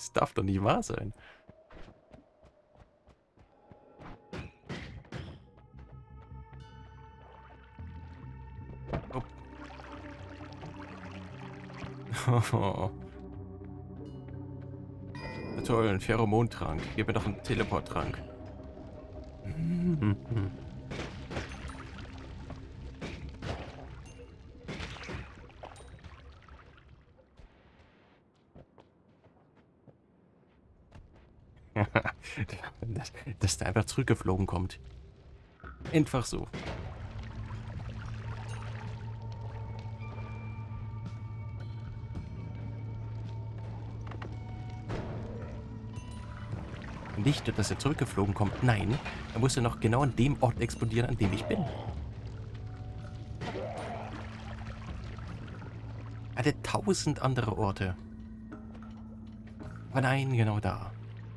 Das darf doch nicht wahr sein. Oh. Na toll, ein Pheromontrank. Gib mir doch einen Teleporttrank. Dass der einfach zurückgeflogen kommt. Einfach so. Nicht, dass er zurückgeflogen kommt. Nein, er musste noch genau an dem Ort explodieren, an dem ich bin. Er hatte 1000 andere Orte. Aber nein, genau da.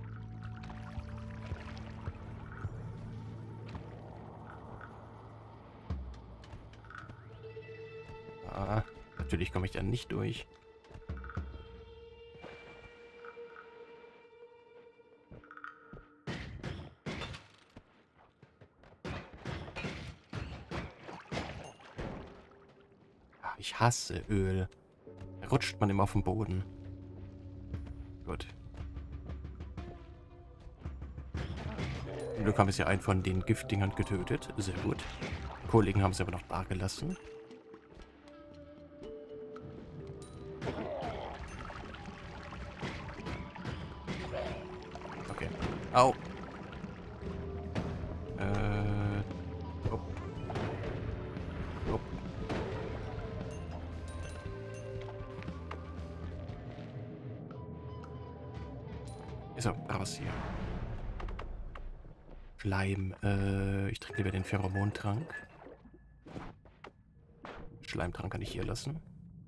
Ah, natürlich komme ich da nicht durch. Ich hasse Öl. Da rutscht man immer auf den Boden. Gut. Zum Glück haben wir ja einen von den Giftdingern getötet. Sehr gut. Die Kollegen haben sie aber noch da gelassen. Okay. Au. Oh. Oh. So, raus hier. Schleim. Ich trinke lieber den Pheromontrank. Schleimtrank kann ich hier lassen.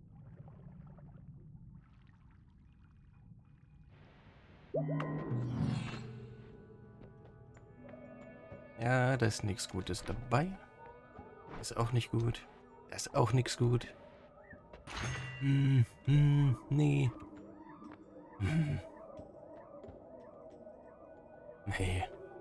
Ja, da ist nichts Gutes dabei. Ist auch nicht gut. Da ist auch nichts gut. Nee. Nee.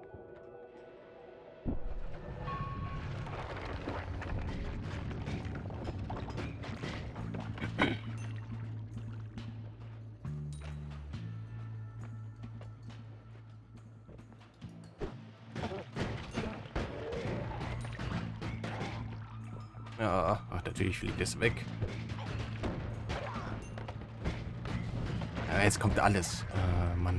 Ja, ach, natürlich fliegt es weg. Ja, jetzt kommt alles. Mann.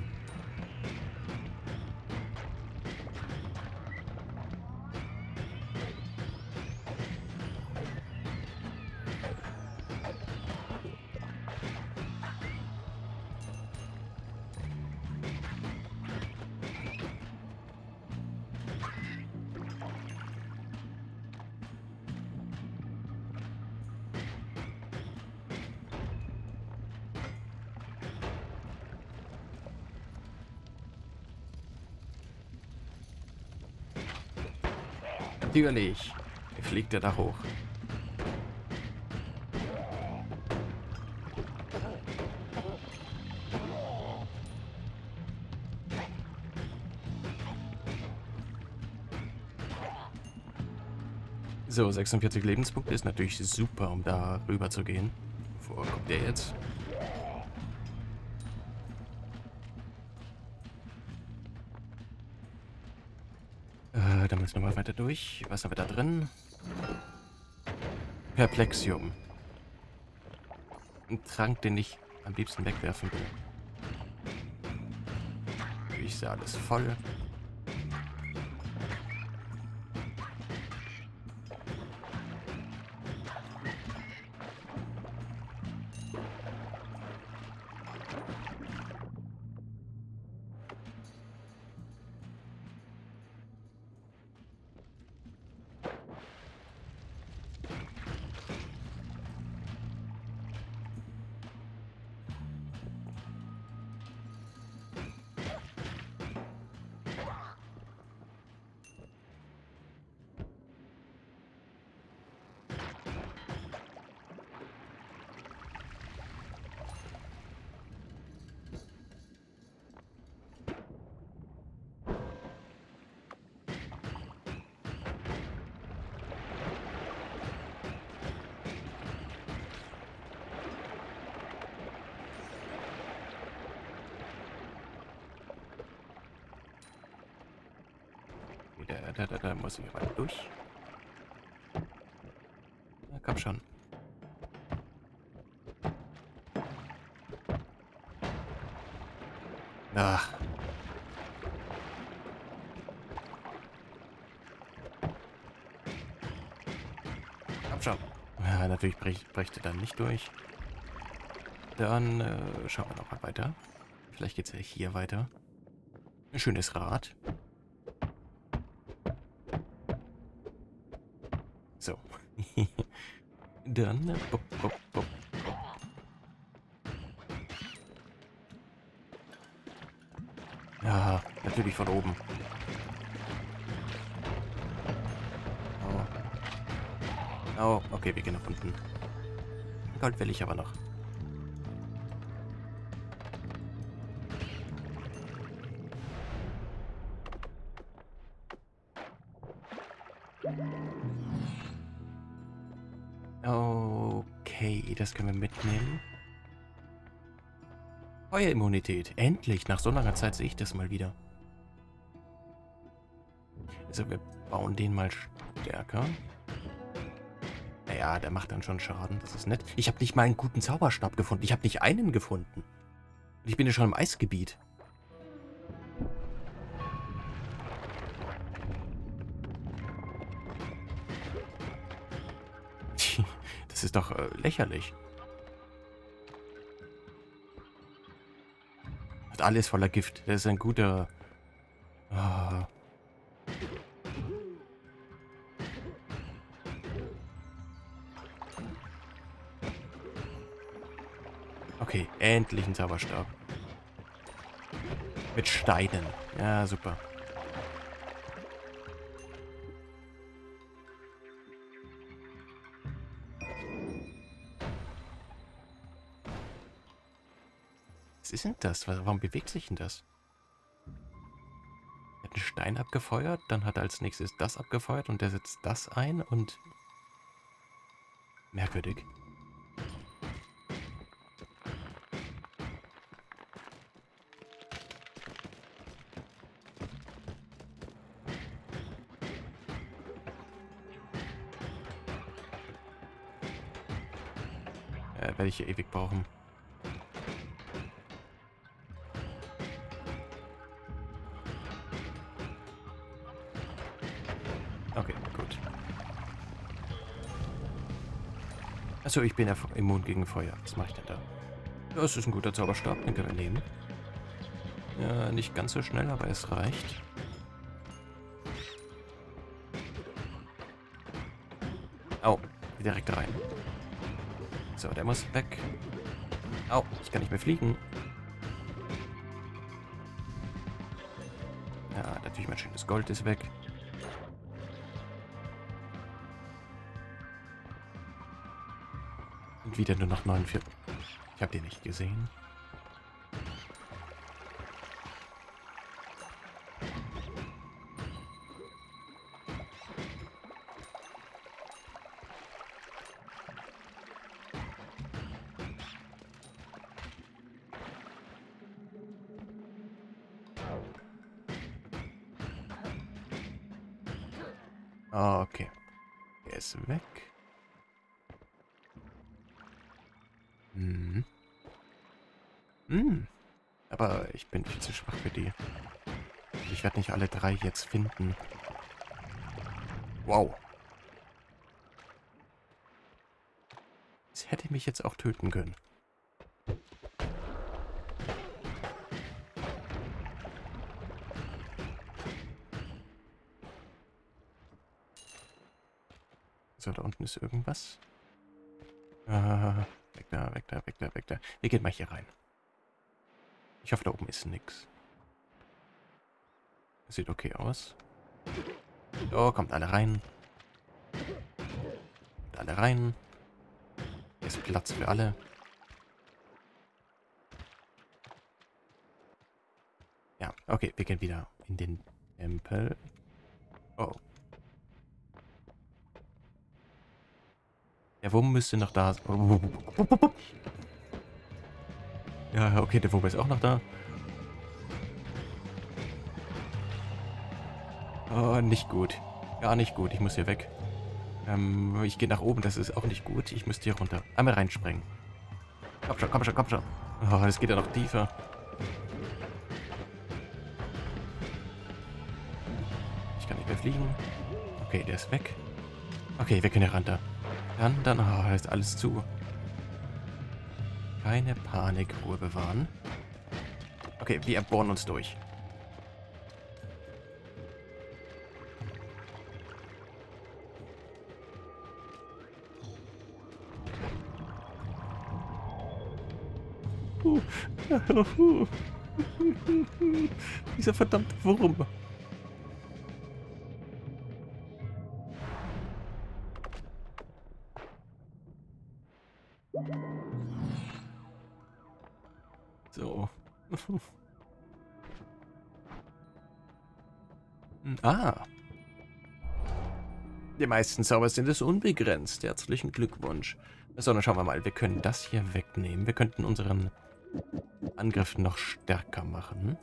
Natürlich. Wie fliegt er da hoch? So, 46 Lebenspunkte ist natürlich super, um da rüber zu gehen. Wo kommt der jetzt? Da müssen wir mal weiter durch. Was haben wir da drin? Perplexium. Ein Trank, den ich am liebsten wegwerfen will. Ich sehe alles voll. Da muss ich aber durch. Na, komm schon. Ach. Komm schon. Ja, natürlich bricht er dann nicht durch. Dann schauen wir noch mal weiter. Vielleicht geht es ja hier weiter. Ein schönes Rad. So. Dann... Bup, bup, bup, bup. Ja, natürlich von oben. Oh. Oh, okay, wir gehen nach unten. Gold will ich aber noch. Okay, das können wir mitnehmen. Feuerimmunität. Endlich, nach so langer Zeit sehe ich das mal wieder. Also wir bauen den mal stärker. Naja, der macht dann schon Schaden, das ist nett. Ich habe nicht mal einen guten Zauberstab gefunden. Ich habe nicht einen gefunden. Und ich bin ja schon im Eisgebiet. Das ist doch lächerlich. Hat alles voller Gift. Der ist ein guter... Ah. Okay, endlich ein Zauberstab. Mit Steinen. Ja, super. Was ist denn das? Warum bewegt sich denn das? Er hat einen Stein abgefeuert, dann hat er als nächstes das abgefeuert und der setzt das ein und... Merkwürdig. Werde ich hier ewig brauchen. Okay, gut. Achso, ich bin ja immun gegen Feuer. Was mache ich denn da? Das ist ein guter Zauberstab, den können wir nehmen. Ja, nicht ganz so schnell, aber es reicht. Au, direkt rein. So, der muss weg. Au, ich kann nicht mehr fliegen. Ja, natürlich mein schönes Gold ist weg. Und wieder nur noch 49. Ich habe den nicht gesehen. Okay. Er ist weg. Hm. Hm. Aber ich bin viel zu schwach für die. Ich werde nicht alle drei jetzt finden. Wow. Es hätte mich jetzt auch töten können. So, da unten ist irgendwas. Weg da, weg da, weg da, weg da. Wir gehen mal hier rein. Ich hoffe, da oben ist nichts. Sieht okay aus. So, kommt alle rein. Kommt alle rein. Hier ist Platz für alle. Ja, okay, wir gehen wieder in den Tempel. Oh. Der Wurm müsste noch da sein. Ja, okay, der Wurm ist auch noch da. Oh, nicht gut. Gar nicht gut. Ich muss hier weg. Ich gehe nach oben. Das ist auch nicht gut. Ich müsste hier runter. Einmal reinspringen. Komm schon, komm schon, komm schon. Oh, das geht ja noch tiefer. Ich kann nicht mehr fliegen. Okay, der ist weg. Okay, wir können hier runter. Dann, oh, ist alles zu. Keine Panik, Ruhe bewahren. Okay, wir bohren uns durch. Dieser verdammte Wurm. So. Ah. Die meisten Zauber sind es unbegrenzt. Herzlichen Glückwunsch. So, dann schauen wir mal. Wir können das hier wegnehmen. Wir könnten unseren Angriff noch stärker machen.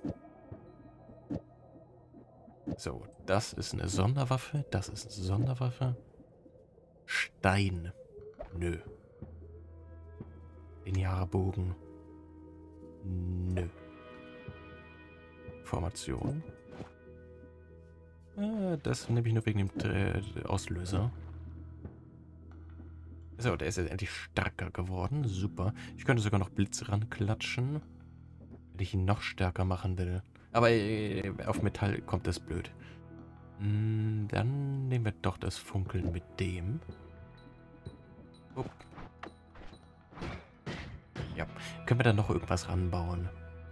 So, das ist eine Sonderwaffe. Das ist eine Sonderwaffe. Stein. Nö. Linearbogen. Nö. Formation. Das nehme ich nur wegen dem Auslöser. So, der ist jetzt endlich stärker geworden. Super. Ich könnte sogar noch Blitz ranklatschen, wenn ich ihn noch stärker machen will. Aber auf Metall kommt das blöd. Dann nehmen wir doch das Funkeln mit dem. Upp. Ja. Können wir da noch irgendwas ranbauen?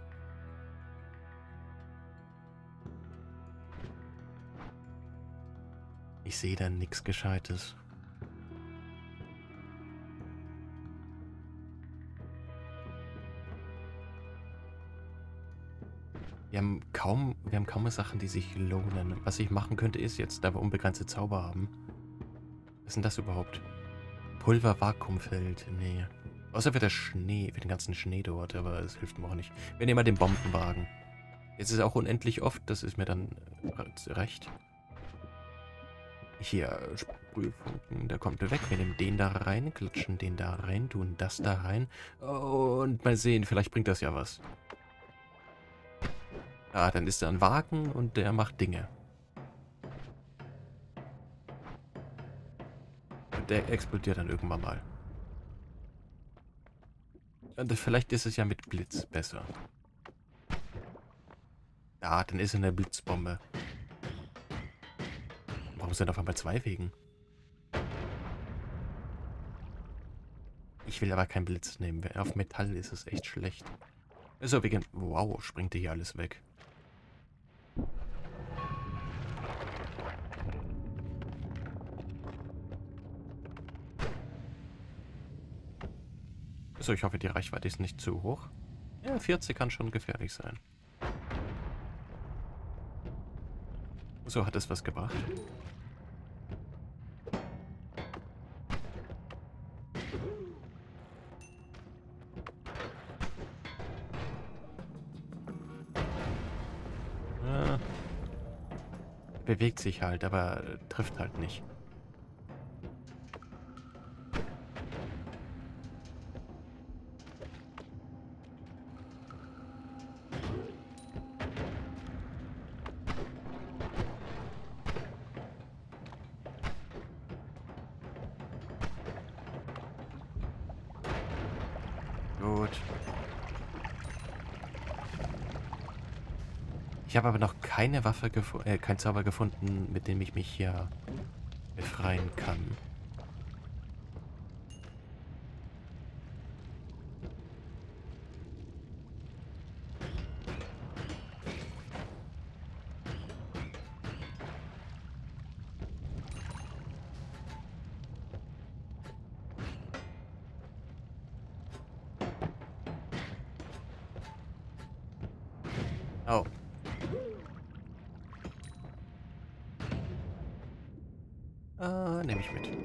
Ich sehe da nichts Gescheites. Wir haben kaum Sachen, die sich lohnen. Was ich machen könnte, ist jetzt, da wir unbegrenzte Zauber haben. Was ist denn das überhaupt? Pulver-Vakuumfeld. Nee. Außer für das Schnee, für den ganzen Schnee dort, aber das hilft mir auch nicht. Wir nehmen mal den Bombenwagen. Jetzt ist es auch unendlich oft, das ist mir dann recht. Hier, Sprühfunken, der kommt weg. Wir nehmen den da rein, klatschen den da rein, tun das da rein. Und mal sehen, vielleicht bringt das ja was. Ah, dann ist da ein Wagen und der macht Dinge. Und der explodiert dann irgendwann mal. Und vielleicht ist es ja mit Blitz besser. Ah, dann ist er eine Blitzbombe. Warum sind auf einmal zwei Wegen? Ich will aber keinen Blitz nehmen. Auf Metall ist es echt schlecht. Also wegen... Wow, springt hier alles weg. So, ich hoffe, die Reichweite ist nicht zu hoch. Ja, 40 kann schon gefährlich sein. So, hat es was gebracht? Bewegt sich halt, aber trifft halt nicht. Gut. Ich habe aber noch keine Waffe kein Zauber gefunden, mit dem ich mich hier befreien kann. Oh. Nehme ich mit.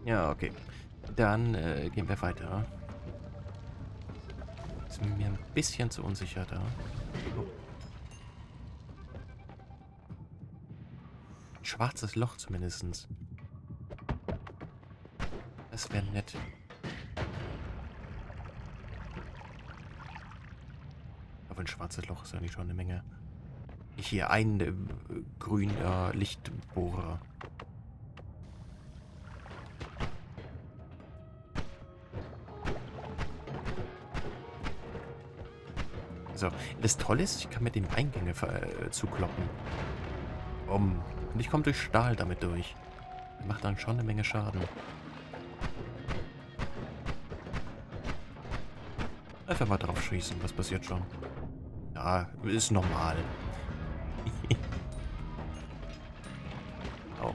Ja, okay. Dann gehen wir weiter. Ist mir ein bisschen zu unsicher da. Oh. Ein schwarzes Loch zumindest. Das wäre nett. Aber ein schwarzes Loch ist eigentlich schon eine Menge. Hier ein grüner Lichtbohrer. So, das Tolle ist, ich kann mit dem Eingänge zukloppen. Und ich komme durch Stahl damit durch. Macht dann schon eine Menge Schaden. Einfach mal drauf schießen, was passiert schon? Ja, ist normal. Oh.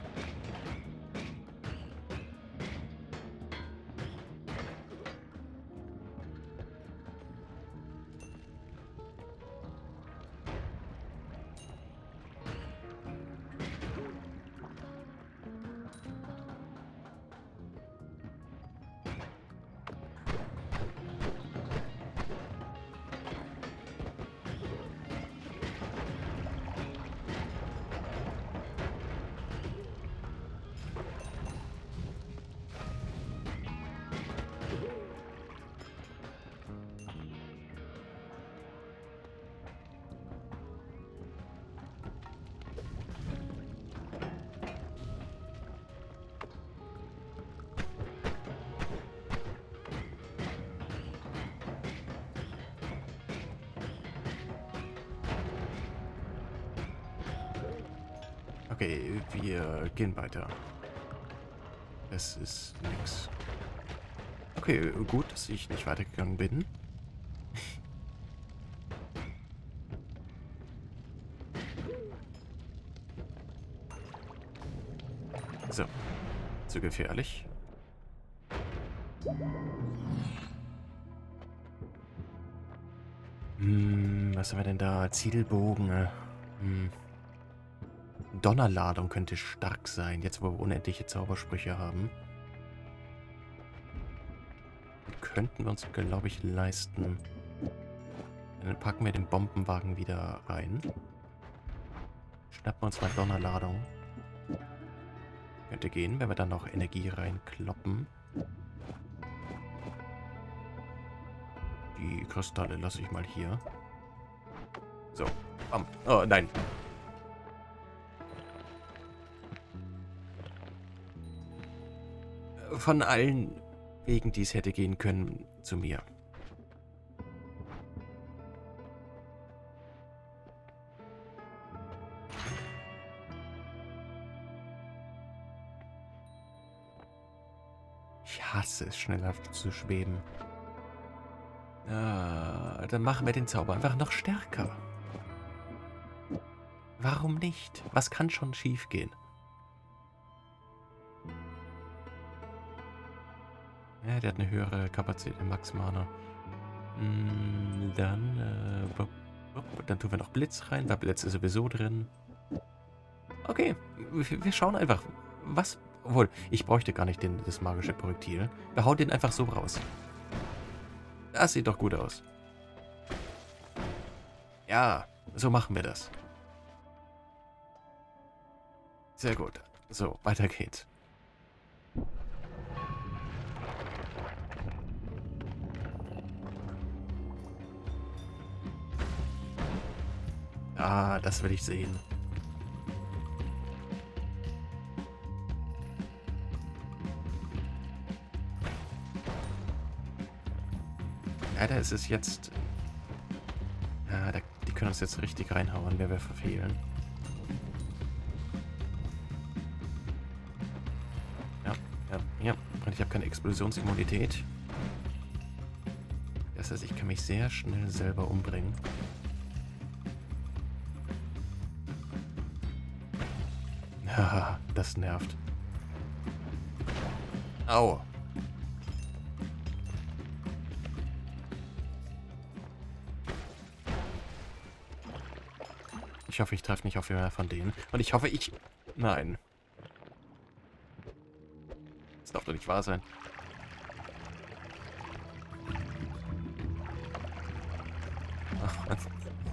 Okay, wir gehen weiter. Es ist nix. Okay, gut, dass ich nicht weitergegangen bin. So, zu gefährlich. Was haben wir denn da? Zielbogen. Donnerladung könnte stark sein, jetzt wo wir unendliche Zaubersprüche haben. Könnten wir uns, glaube ich, leisten. Dann packen wir den Bombenwagen wieder rein. Schnappen wir uns mal Donnerladung. Könnte gehen, wenn wir dann noch Energie reinkloppen. Die Kristalle lasse ich mal hier. So. Bam. Oh, nein. Von allen Wegen, die es hätte gehen können, zu mir. Ich hasse es, schneller zu schweben. Dann machen wir den Zauber einfach noch stärker. Warum nicht? Was kann schon schief gehen? Ja, der hat eine höhere Kapazität, Max Mana. Dann tun wir noch Blitz rein, weil Blitz ist sowieso drin. Okay, wir schauen einfach, was... Obwohl, ich bräuchte gar nicht das magische Projektil. Wir hauen den einfach so raus. Das sieht doch gut aus. Ja, so machen wir das. Sehr gut. So, weiter geht's. Ah, das will ich sehen. Leider ist es jetzt... Ja, die können uns jetzt richtig reinhauen, wenn wir verfehlen. Ja. Und ich habe keine Explosionsimmunität. Das heißt, ich kann mich sehr schnell selber umbringen. Haha, das nervt. Au. Ich hoffe, ich treffe nicht auf mehr von denen. Und ich hoffe, ich... Nein. Das darf doch nicht wahr sein. Ach, Mann.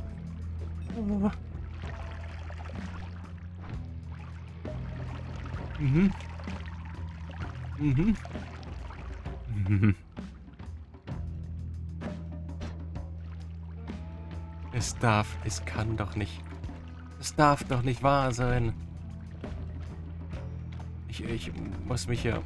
Mhm. Mhm. Mhm. Es kann doch nicht. Es darf doch nicht wahr sein. Ich muss mich hier...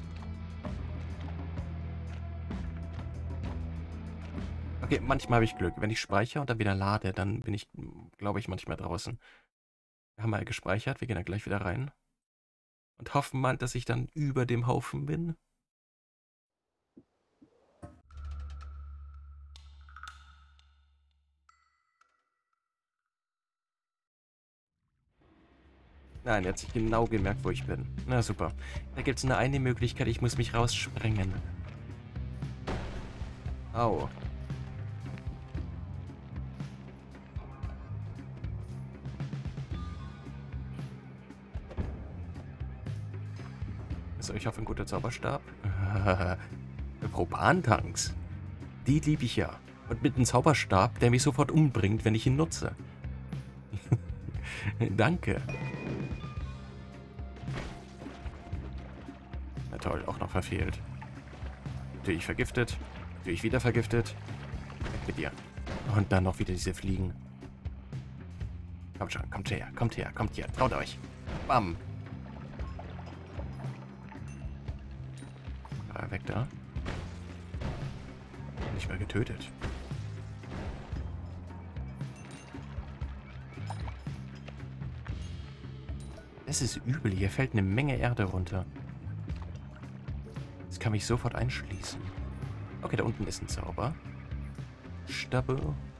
Okay, manchmal habe ich Glück. Wenn ich speichere und dann wieder lade, dann bin ich, glaube ich, manchmal draußen. Wir haben mal gespeichert, wir gehen dann gleich wieder rein. Und hoffen mal, dass ich dann über dem Haufen bin. Nein, er hat sich genau gemerkt, wo ich bin. Na super. Da gibt es nur eine Möglichkeit, ich muss mich raussprengen. Au. So, ich hoffe, ein guter Zauberstab. Propantanks. Die liebe ich ja. Und mit einem Zauberstab, der mich sofort umbringt, wenn ich ihn nutze. Danke. Na toll, auch noch verfehlt. Natürlich vergiftet. Natürlich wieder vergiftet. Weg mit dir. Und dann noch wieder diese Fliegen. Kommt schon, kommt her, kommt her, kommt her. Traut euch. Bam. Weg da. Nicht mehr getötet. Das ist übel. Hier fällt eine Menge Erde runter. Das kann mich sofort einschließen. Okay, da unten ist ein Zauber. Stabbe.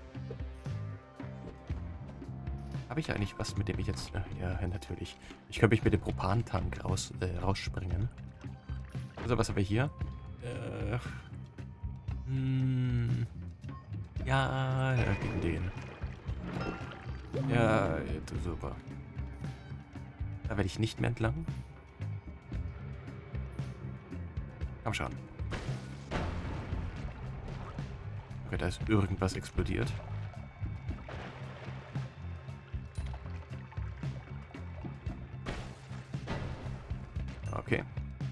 Habe ich eigentlich was, mit dem ich jetzt... ja, natürlich. Ich könnte mich mit dem Propantank rausspringen. Also, was haben wir hier? Ja, gegen den. Ja, super. Da werde ich nicht mehr entlang. Komm schon. Okay, da ist irgendwas explodiert. Okay.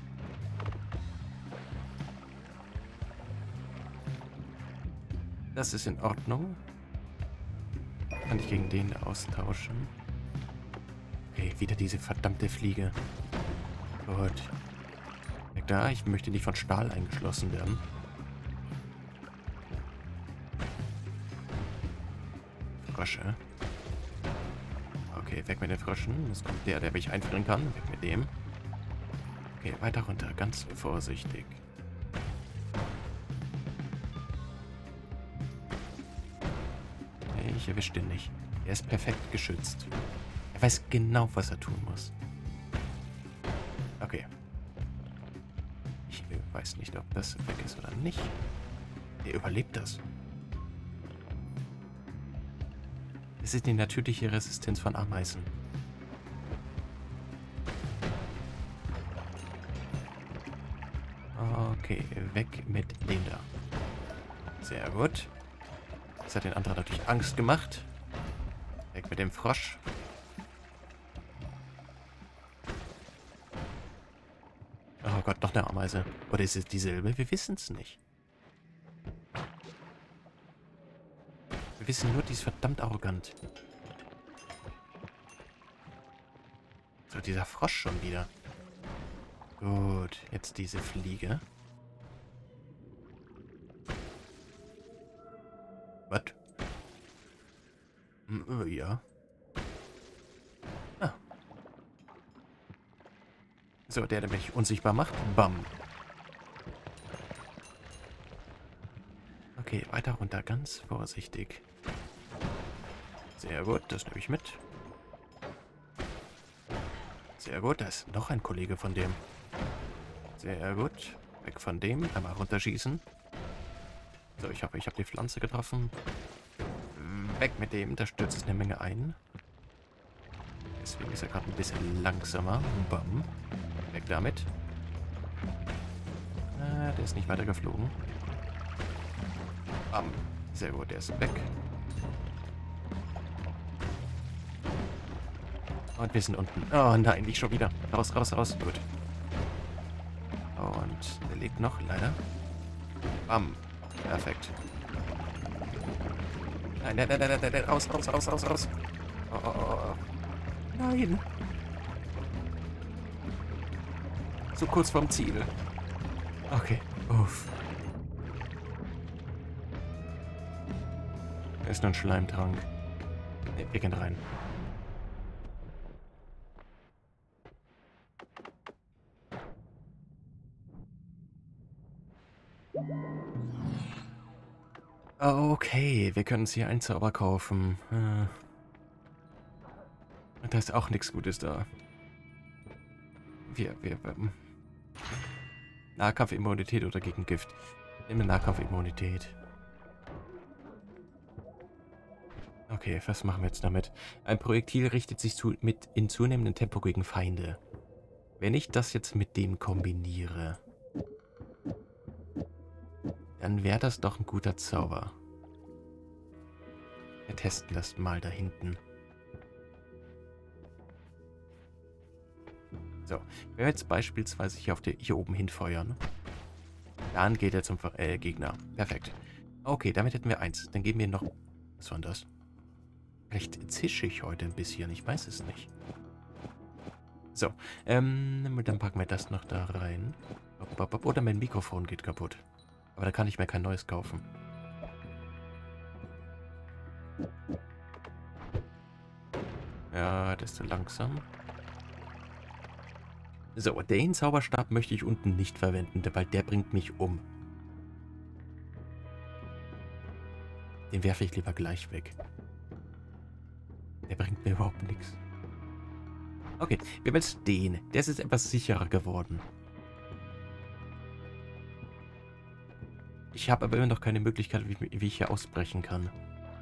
Das ist in Ordnung. Kann ich gegen den austauschen. Okay, wieder diese verdammte Fliege. Gut. Weg da, ich möchte nicht von Stahl eingeschlossen werden. Frösche. Okay, weg mit den Fröschen. Jetzt kommt der mich einfrieren kann. Weg mit dem. Okay, weiter runter. Ganz vorsichtig. Ich erwische den nicht. Er ist perfekt geschützt. Er weiß genau, was er tun muss. Okay. Ich weiß nicht, ob das weg ist oder nicht. Er überlebt das. Es ist die natürliche Resistenz von Ameisen. Okay, weg mit dem da. Sehr gut. Das hat den anderen natürlich Angst gemacht. Weg mit dem Frosch. Oh Gott, noch eine Ameise. Oder ist es dieselbe? Wir wissen es nicht. Wir wissen nur, die ist verdammt arrogant. So, dieser Frosch schon wieder. Gut, jetzt diese Fliege. Was? Ja. Ah. So, der mich unsichtbar macht. Bam. Okay, weiter runter. Ganz vorsichtig. Sehr gut, das nehme ich mit. Sehr gut, da ist noch ein Kollege von dem. Sehr gut. Weg von dem. Einmal runterschießen. So, ich hab die Pflanze getroffen. Weg mit dem. Da stürzt es eine Menge ein. Deswegen ist er gerade ein bisschen langsamer. Bam. Weg damit. Der ist nicht weiter geflogen. Bam. Sehr gut, der ist weg. Und wir sind unten. Oh nein, nicht schon wieder. Raus, raus, raus. Gut. Und der lebt noch, leider. Bam. Perfekt. Nein, nein, nein, nein, nein, nein. Raus, raus, raus, raus, raus. Oh, oh, oh, oh. Nein. So kurz vorm Ziel. Okay. Uff. Da ist nur ein Schleimtrank. Ne, wir gehen rein. Okay, wir können uns hier einen Zauber kaufen. Da ist auch nichts Gutes da. Wir Nahkampfimmunität oder gegen Gift. Nehmen wir Nahkampfimmunität. Okay, was machen wir jetzt damit? Ein Projektil richtet sich in zunehmendem Tempo gegen Feinde. Wenn ich das jetzt mit dem kombiniere, dann wäre das doch ein guter Zauber. Wir testen das mal da hinten. So, wenn wir jetzt beispielsweise hier oben hinfeuern, dann geht er zum Gegner. Perfekt. Okay, damit hätten wir 1. Dann geben wir noch... Was war denn das? Vielleicht zische ich heute ein bisschen, ich weiß es nicht. So, dann packen wir das noch da rein. Oder mein Mikrofon geht kaputt. Aber da kann ich mir kein neues kaufen. Ja, das ist zu langsam. So, den Zauberstab möchte ich unten nicht verwenden, weil der bringt mich um. Den werfe ich lieber gleich weg. Der bringt mir überhaupt nichts. Okay, wir haben jetzt den. Der ist jetzt etwas sicherer geworden. Ich habe aber immer noch keine Möglichkeit, wie ich hier ausbrechen kann.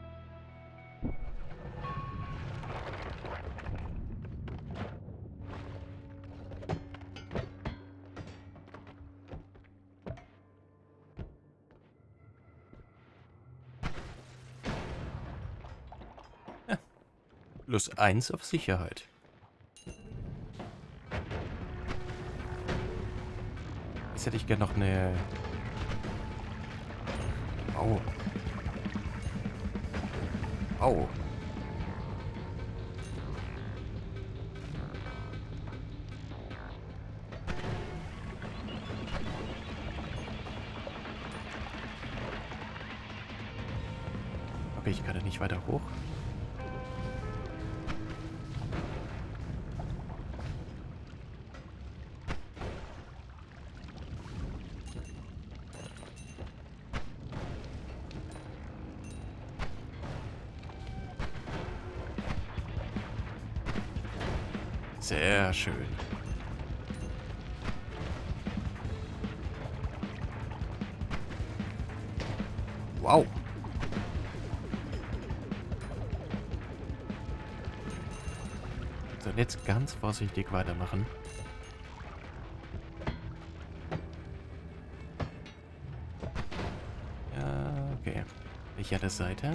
Ja. +1 auf Sicherheit. Jetzt hätte ich gerne noch eine... Au. Au. Okay, ich kann da nicht weiter hoch. Sehr schön. Wow. So, jetzt ganz vorsichtig weitermachen. Ja, okay. Sichere Seite.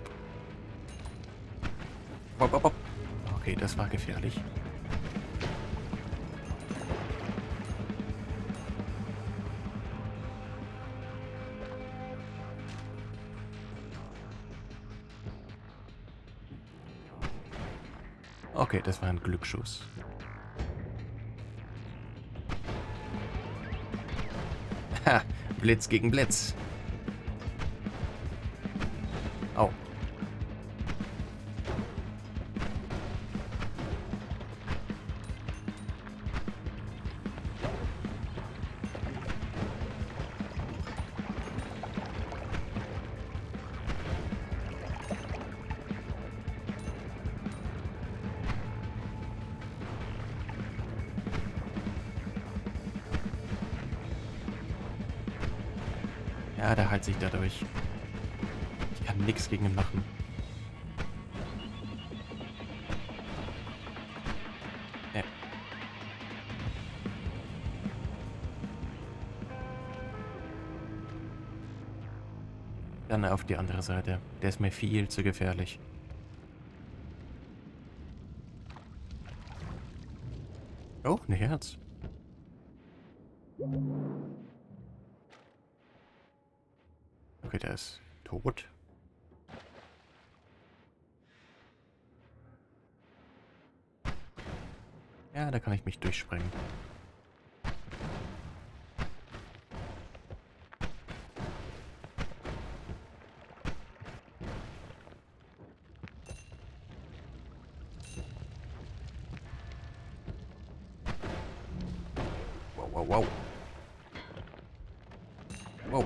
Okay, das war gefährlich. Okay, das war ein Glücksschuss. Ha! Blitz gegen Blitz. Au. Ja, der heilt sich dadurch. Ich kann nichts gegen ihn machen. Dann auf die andere Seite. Der ist mir viel zu gefährlich. Oh, ein Herz. Okay, der ist tot. Ja, da kann ich mich durchsprengen. Wow, wow, wow. Wow.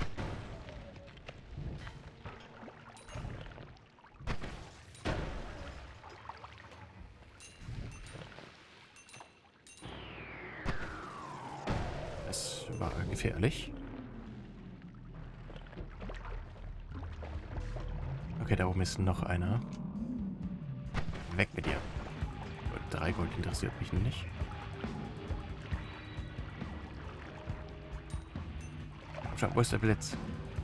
Das war gefährlich. Okay, da oben ist noch einer. Weg mit dir. 3 Gold interessiert mich nicht. Schau, wo ist der Blitz?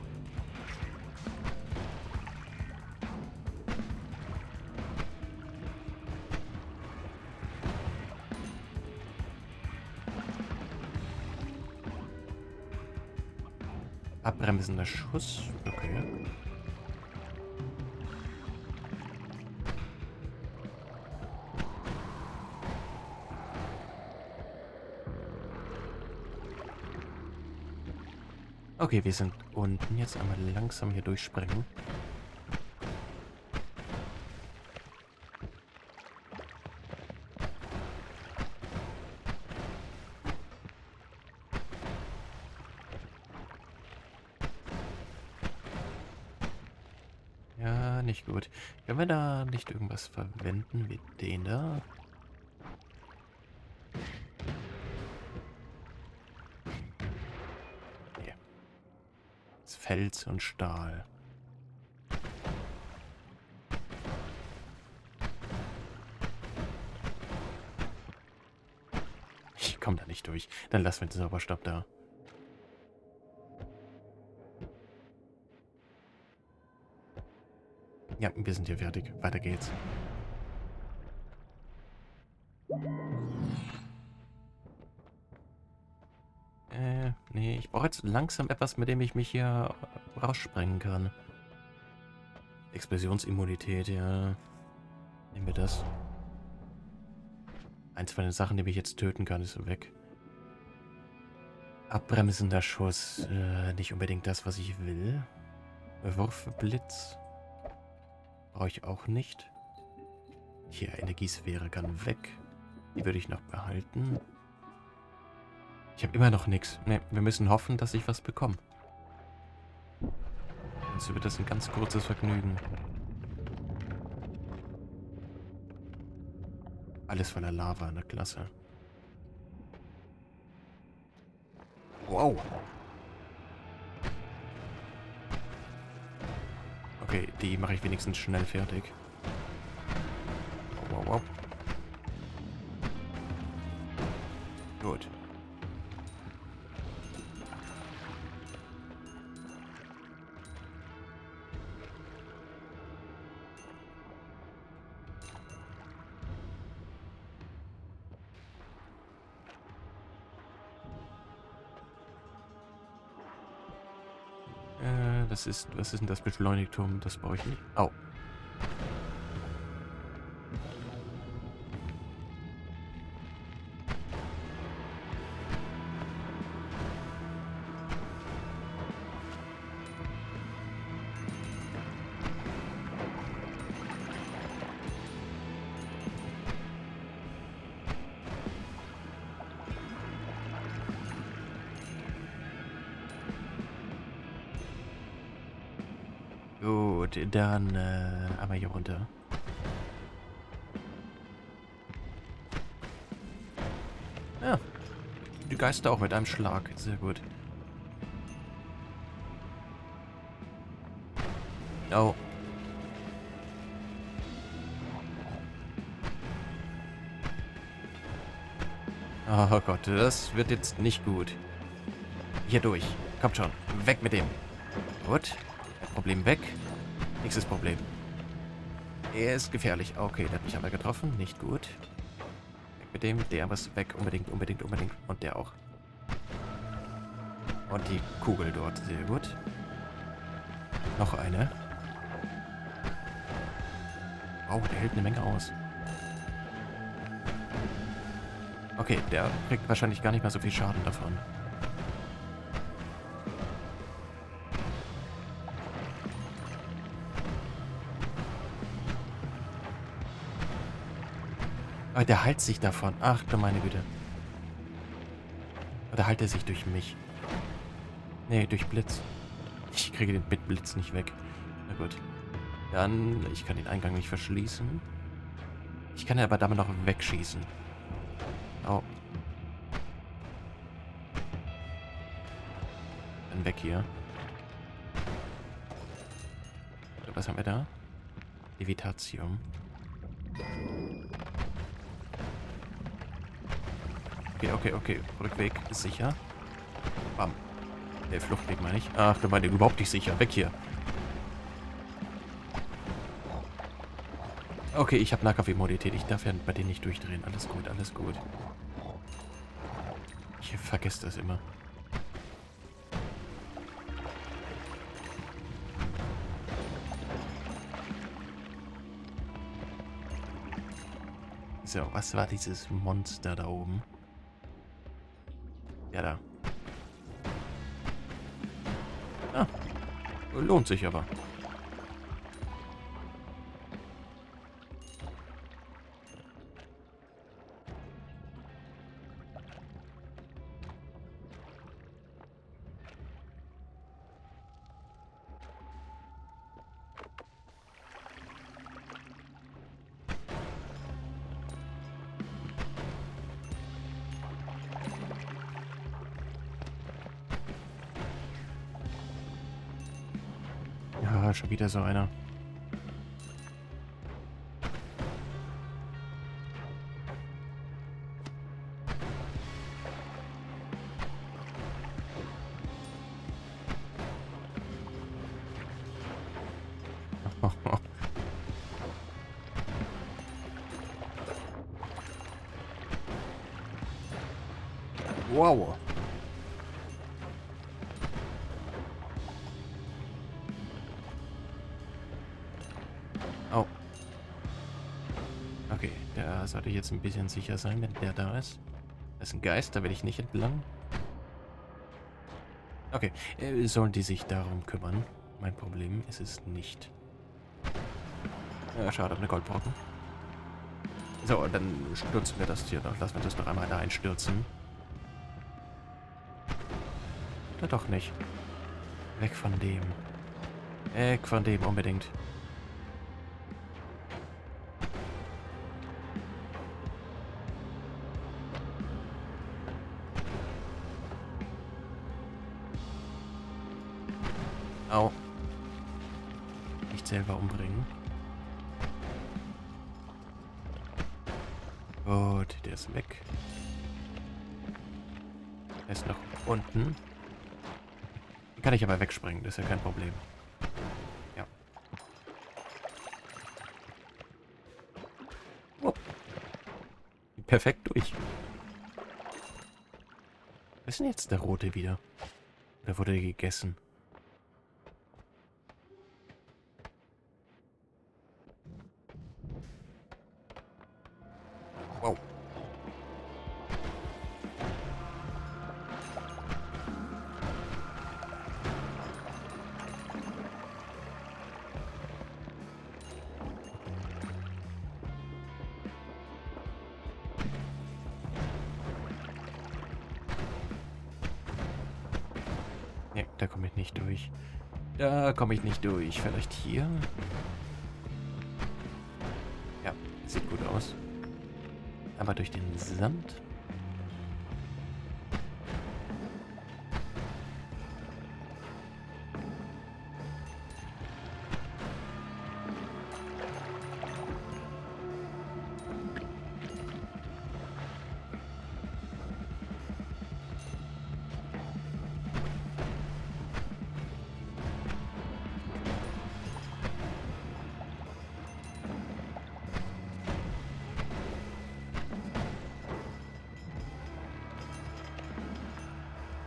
Abbremsender Schuss. Okay. Okay, wir sind unten. Jetzt einmal langsam hier durchspringen. Ja, nicht gut. Können wir da nicht irgendwas verwenden wie den da? Hier. Das Fels und Stahl. Ich komme da nicht durch. Dann lassen wir den Zauberstab da. Ja, wir sind hier fertig. Weiter geht's. Nee, ich brauche jetzt langsam etwas, mit dem ich mich hier raussprengen kann. Explosionsimmunität, ja. Nehmen wir das. Eins von den Sachen, die mich jetzt töten kann, ist weg. Abbremsender Schuss. Nicht unbedingt das, was ich will. Wurfblitz. Brauche ich auch nicht. Hier, Energiesphäre kann weg. Die würde ich noch behalten. Ich habe immer noch nichts. Ne, wir müssen hoffen, dass ich was bekomme. Sonst wird das ein ganz kurzes Vergnügen. Alles voller Lava in der Klasse. Wow. Okay, die mache ich wenigstens schnell fertig. Wow, wow, wow. Gut. Was ist denn das Beschleunigturm? Das brauche ich nicht. Au. Gut, dann einmal hier runter. Ja, die Geister auch mit einem Schlag. Sehr gut. Oh. Oh Gott, das wird jetzt nicht gut. Hier durch. Kommt schon. Weg mit dem. Gut. Problem weg. Nächstes Problem. Er ist gefährlich. Okay, der hat mich aber getroffen. Nicht gut. Weg mit dem. Der was weg. Unbedingt, unbedingt, unbedingt. Und der auch. Und die Kugel dort. Sehr gut. Noch eine. Wow, der hält eine Menge aus. Okay, der kriegt wahrscheinlich gar nicht mal so viel Schaden davon. Aber der heilt sich davon. Ach du meine Güte. Oder heilt er sich durch mich? Nee, durch Blitz. Ich kriege den Blitz nicht weg. Na gut. Dann, ich kann den Eingang nicht verschließen. Ich kann aber damit noch wegschießen. Oh. Dann weg hier. So, was haben wir da? Levitatium. Okay, okay, okay. Rückweg ist sicher. Bam. Der Fluchtweg meine ich. Ach, da war der überhaupt nicht sicher. Weg hier. Okay, ich habe Nahkampfimmunität. Ich darf ja bei denen nicht durchdrehen. Alles gut, alles gut. Ich vergesse das immer. So, was war dieses Monster da oben? Ja, da. Ah, lohnt sich aber. Ja, schon wieder so einer. Wow. Oh. Okay, da sollte ich jetzt ein bisschen sicher sein, wenn der da ist. Das ist ein Geist, da will ich nicht entlang. Okay, sollen die sich darum kümmern? Mein Problem ist es nicht. Ja, schade, eine Goldbrocken. So, und dann stürzen wir das hier noch. Lassen wir das noch einmal da einstürzen. Oder doch nicht. Weg von dem. Weg von dem unbedingt. Au. Nicht selber umbringen. Gut, der ist weg. Der ist noch unten. Den kann ich aber wegspringen, das ist ja kein Problem. Ja. Oh. Perfekt durch. Was ist denn jetzt der Rote wieder? Oder wurde der gegessen? Wow. Ne, da komme ich nicht durch. Da komme ich nicht durch. Vielleicht hier? Ja, sieht gut aus. Aber durch den Sand?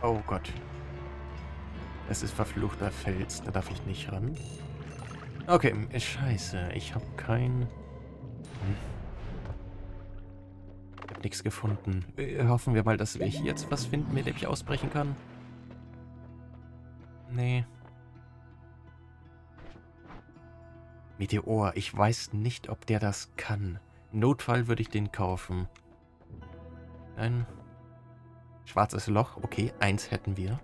Oh Gott. Es ist verfluchter Fels, da darf ich nicht ran. Okay, scheiße. Ich habe kein... Ich habe nichts gefunden. Hoffen wir mal, dass wir hier jetzt was finden, mit dem ich ausbrechen kann. Nee. Meteor. Ich weiß nicht, ob der das kann. Im Notfall würde ich den kaufen. Ein schwarzes Loch. Okay, 1 hätten wir.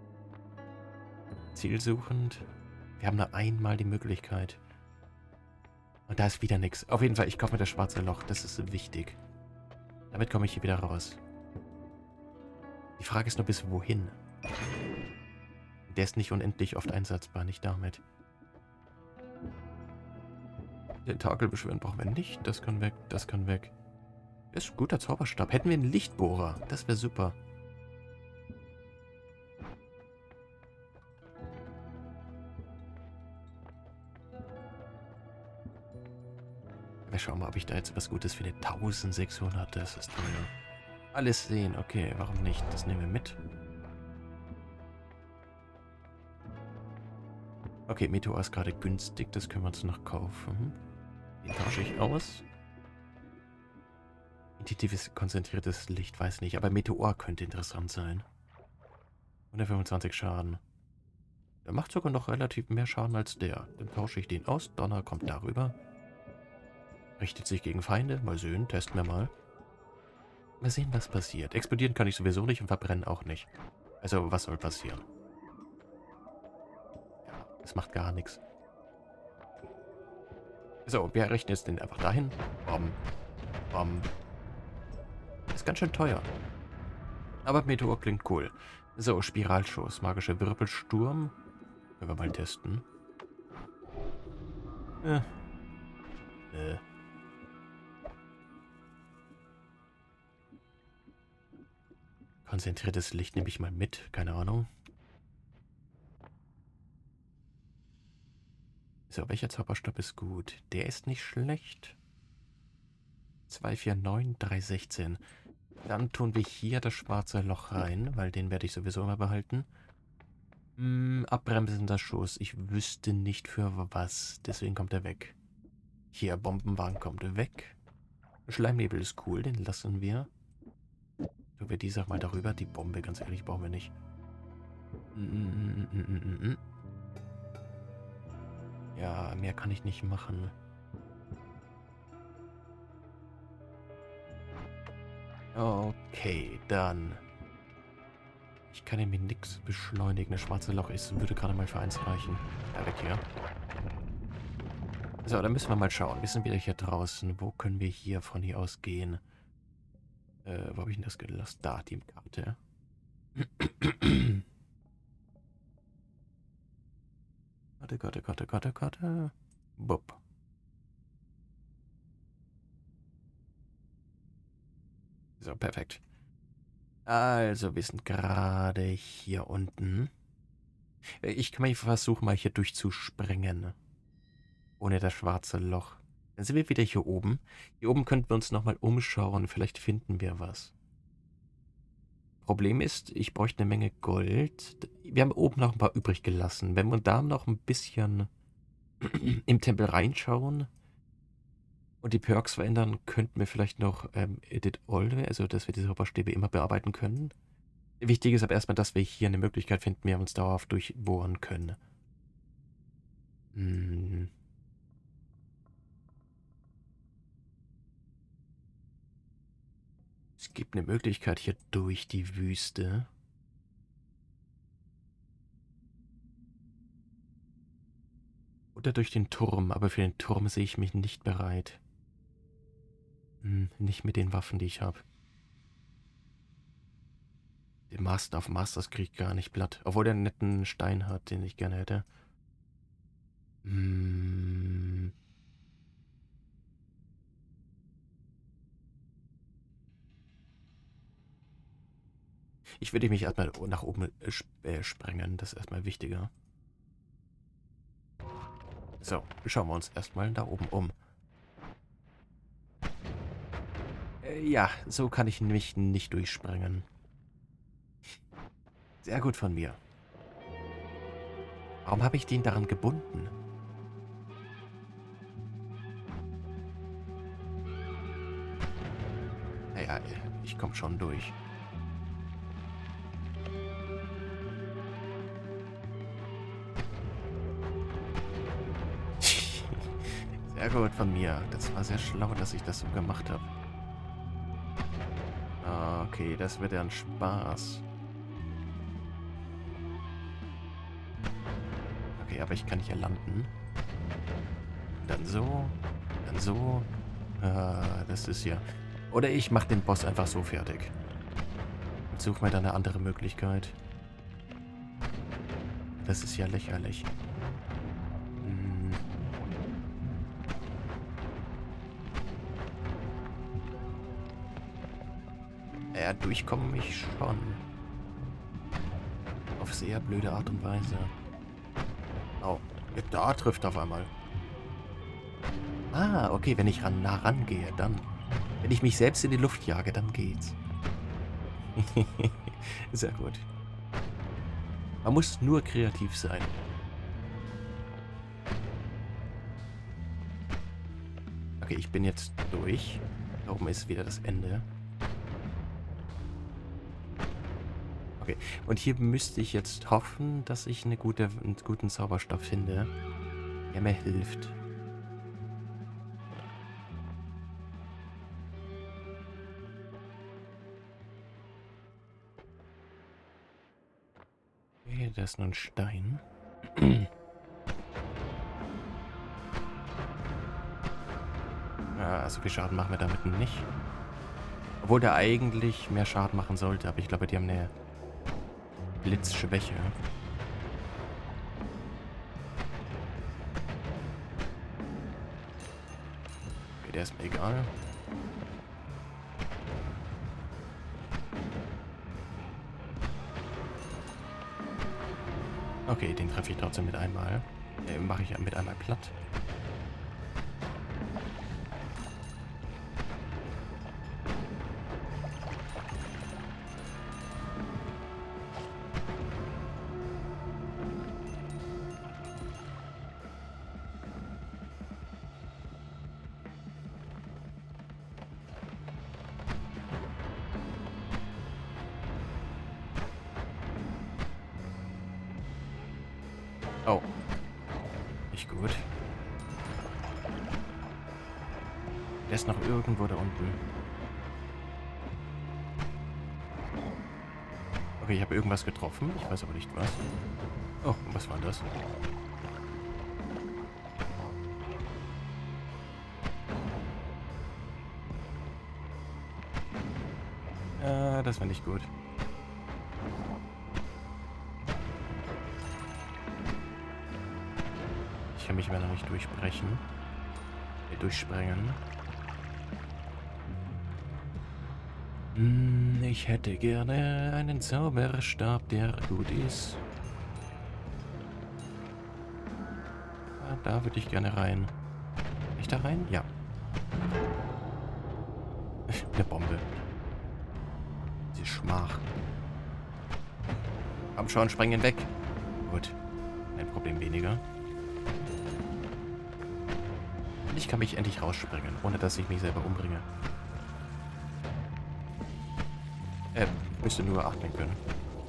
Zielsuchend. Wir haben nur einmal die Möglichkeit. Und da ist wieder nichts. Auf jeden Fall, ich kaufe mir das schwarze Loch. Das ist wichtig. Damit komme ich hier wieder raus. Die Frage ist nur, bis wohin? Der ist nicht unendlich oft einsatzbar, nicht damit. Tentakel beschwören brauchen wir nicht. Das kann weg, das kann weg. Das ist ein guter Zauberstab. Hätten wir einen Lichtbohrer. Das wäre super. Wir schauen mal, ob ich da jetzt was Gutes finde. 1600, das ist teuer. Alles sehen, okay, warum nicht? Das nehmen wir mit. Okay, Meteor ist gerade günstig, das können wir uns noch kaufen. Den tausche ich aus. Intuitives, konzentriertes Licht, weiß nicht, aber Meteor könnte interessant sein. 125 Schaden. Der macht sogar noch relativ mehr Schaden als der. Dann tausche ich den aus. Donner kommt darüber. Richtet sich gegen Feinde. Mal sehen, testen wir mal. Mal sehen, was passiert. Explodieren kann ich sowieso nicht und verbrennen auch nicht. Also, was soll passieren? Ja, es macht gar nichts. So, wir rechnen jetzt den einfach dahin. Bom. Bom. Ist ganz schön teuer. Aber Meteor klingt cool. So, Spiralschuss. Magischer Wirbelsturm. Können wir mal testen. Konzentriertes Licht nehme ich mal mit. Keine Ahnung. So, welcher Zauberstab ist gut? Der ist nicht schlecht. 249, 316. Dann tun wir hier das schwarze Loch rein, weil den werde ich sowieso immer behalten. Abbremsender Schuss. Ich wüsste nicht für was. Deswegen kommt er weg. Hier, Bombenwagen kommt weg. Schleimnebel ist cool, den lassen wir. Tun wir die Sache mal darüber. Die Bombe, ganz ehrlich, brauchen wir nicht. Ja, mehr kann ich nicht machen. Okay, dann. Ich kann nämlich nichts beschleunigen. Das schwarze Loch würde gerade mal für 1 reichen. Ja, weg hier. So, dann müssen wir mal schauen. Wir sind wieder hier draußen. Wo können wir hier von hier aus gehen? Wo habe ich denn das gelassen? Da, die Karte. Karte. Bup. So, perfekt. Also, wir sind gerade hier unten. Ich kann mal versuchen, mal hier durchzuspringen. Ohne das schwarze Loch. Dann sind wir wieder hier oben. Hier oben könnten wir uns nochmal umschauen. Vielleicht finden wir was. Problem ist, ich bräuchte eine Menge Gold. Wir haben oben noch ein paar übrig gelassen. Wenn wir da noch ein bisschen im Tempel reinschauen und die Perks verändern, könnten wir vielleicht noch Edit All, also dass wir diese Zauberstäbe immer bearbeiten können. Wichtig ist aber erstmal, dass wir hier eine Möglichkeit finden, wie wir uns dauerhaft durchbohren können. Es gibt eine Möglichkeit hier durch die Wüste. Oder durch den Turm, aber für den Turm sehe ich mich nicht bereit. Nicht mit den Waffen, die ich habe. Den Master auf Masters kriege ich gar nicht platt. Obwohl der einen netten Stein hat, den ich gerne hätte. Ich würde mich erstmal nach oben sprengen. Das ist erstmal wichtiger. So, schauen wir uns erstmal da oben um. Ja, so kann ich mich nicht durchsprengen. Sehr gut von mir. Warum habe ich den daran gebunden? Naja, ich komme schon durch. Sehr gut von mir. Das war sehr schlau, dass ich das so gemacht habe. Okay, das wird ja ein Spaß. Okay, aber ich kann hier landen. Dann so. Dann so. Das ist ja... Oder ich mache den Boss einfach so fertig. Und suche mir dann eine andere Möglichkeit. Das ist ja lächerlich. Hm. Ja, durchkommen mich schon. Auf sehr blöde Art und Weise. Oh, ja, da trifft auf einmal. Ah, okay, wenn ich nah rangehe, dann. Wenn ich mich selbst in die Luft jage, dann geht's. Sehr gut. Man muss nur kreativ sein. Okay, ich bin jetzt durch. Da oben ist wieder das Ende. Okay, und hier müsste ich jetzt hoffen, dass ich einen guten Zauberstab finde, der mir hilft. Okay, da ist noch ein Stein. Ja, also viel Schaden machen wir damit nicht. Obwohl der eigentlich mehr Schaden machen sollte, aber ich glaube, die haben eine Blitzschwäche. Okay, der ist mir egal. Okay, den treffe ich trotzdem mit einmal. Mache ich mit einmal platt. Oh. Nicht gut. Der ist noch irgendwo da unten. Okay, ich habe irgendwas getroffen. Ich weiß aber nicht was. Oh, was war das? Das war nicht gut. Ich kann mich aber noch nicht durchbrechen. Durchsprengen. Ich hätte gerne einen Zauberstab, der gut ist. Ah, da würde ich gerne rein. Kann ich da rein? Ja. Eine Bombe. Sie Schmach. Komm schon, sprengen weg. Gut. Ein Problem weniger. Ich kann mich endlich rausspringen, ohne dass ich mich selber umbringe. Müsste nur atmen können.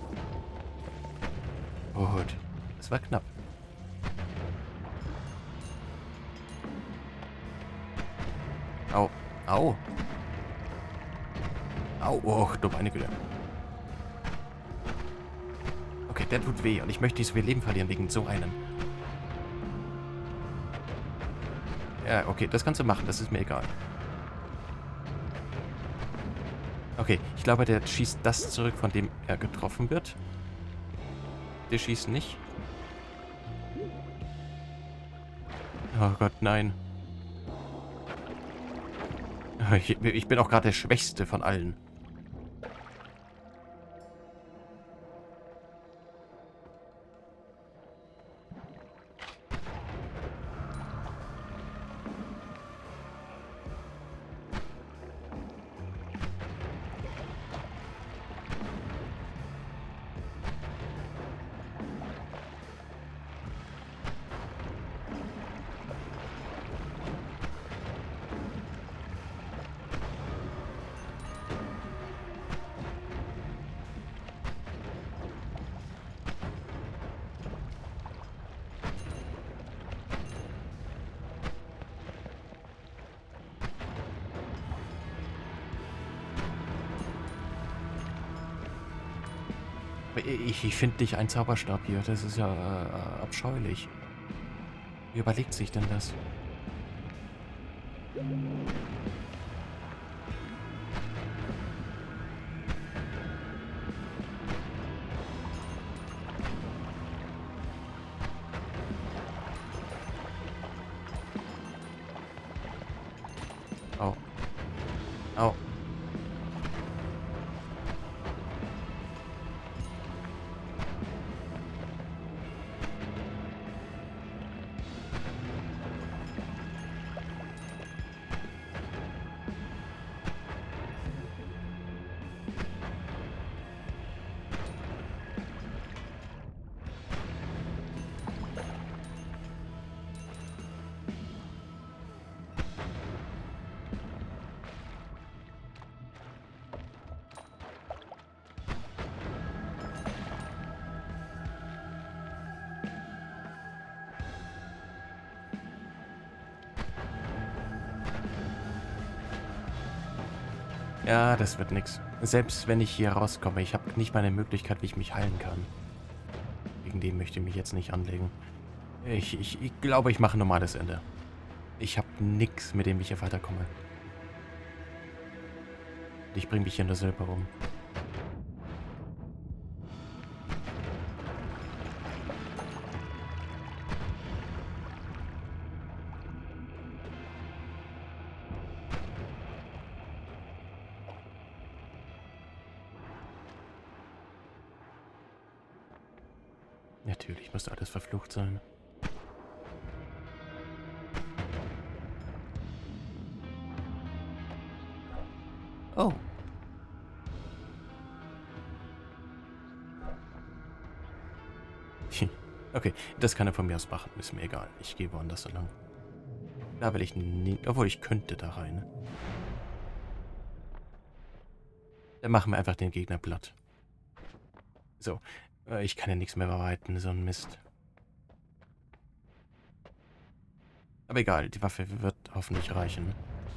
Gut. Das war knapp. Au. Au. Au. Oh, du meine Güte. Okay, der tut weh und ich möchte nicht so viel Leben verlieren wegen so einem. Ja, okay, das kannst du machen, das ist mir egal. Okay, ich glaube, der schießt das zurück, von dem er getroffen wird. Der schießt nicht. Oh Gott, nein. Ich bin auch gerade der Schwächste von allen. Ich finde dich ein Zauberstab hier. Das ist ja abscheulich. Wie überlegt sich denn das? Au. Au. Ja, das wird nix. Selbst wenn ich hier rauskomme, ich habe nicht mal eine Möglichkeit, wie ich mich heilen kann. Wegen dem möchte ich mich jetzt nicht anlegen. Ich glaube, ich mache ein normales Ende. Ich habe nichts, mit dem ich hier weiterkomme. Ich bringe mich hier nur selber um. Natürlich müsste alles verflucht sein. Oh. Okay, das kann er von mir aus machen. Ist mir egal. Ich gehe woanders so lang. Da will ich nicht... Obwohl, ich könnte da rein. Dann machen wir einfach den Gegner platt. So. Ich kann ja nichts mehr bearbeiten. So ein Mist. Aber egal. Die Waffe wird hoffentlich reichen.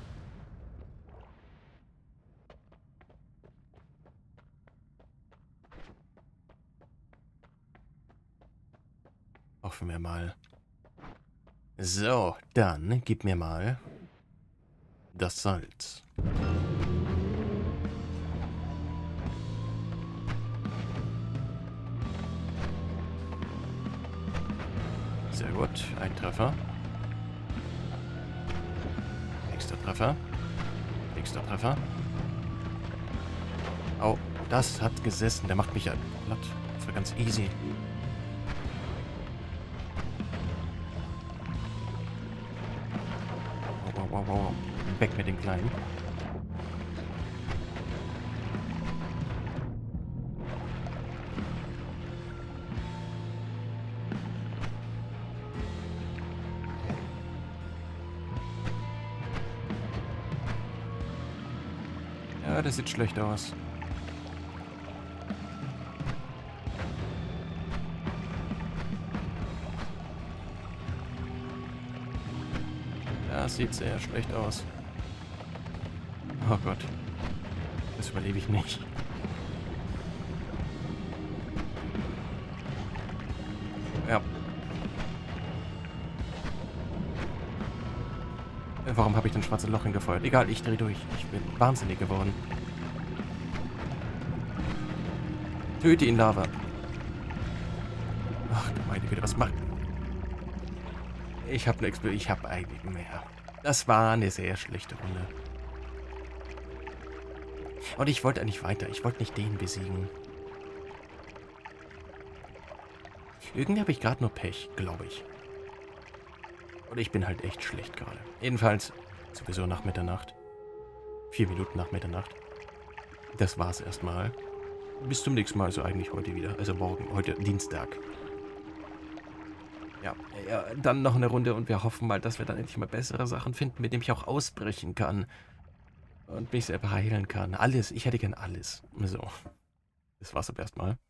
Hoffen wir mal. So, dann gib mir mal das Salz. Sehr gut. Ein Treffer. Nächster Treffer. Nächster Treffer. Au, das hat gesessen. Der macht mich ja platt. Das war ganz easy. Wow. Weg mit dem Kleinen. Ja, das sieht schlecht aus. Das sieht sehr schlecht aus. Oh Gott. Das überlebe ich nicht. Ja. Warum habe ich den schwarzen Loch hingefeuert? Egal, ich drehe durch. Ich bin wahnsinnig geworden. Töte ihn, Lava. Ach du meine Güte, was macht... Ich habe eigentlich mehr. Das war eine sehr schlechte Runde. Und ich wollte eigentlich weiter. Ich wollte nicht den besiegen. Irgendwie habe ich gerade nur Pech, glaube ich. Oder ich bin halt echt schlecht gerade. Jedenfalls sowieso nach Mitternacht. 4 Minuten nach Mitternacht. Das war's erstmal. Bis zum nächsten Mal, also eigentlich heute wieder. Also morgen, heute Dienstag. Ja, dann noch eine Runde und wir hoffen mal, dass wir dann endlich mal bessere Sachen finden, mit denen ich auch ausbrechen kann. Und mich selber heilen kann. Alles, ich hätte gern alles. So. Das war's aber erstmal.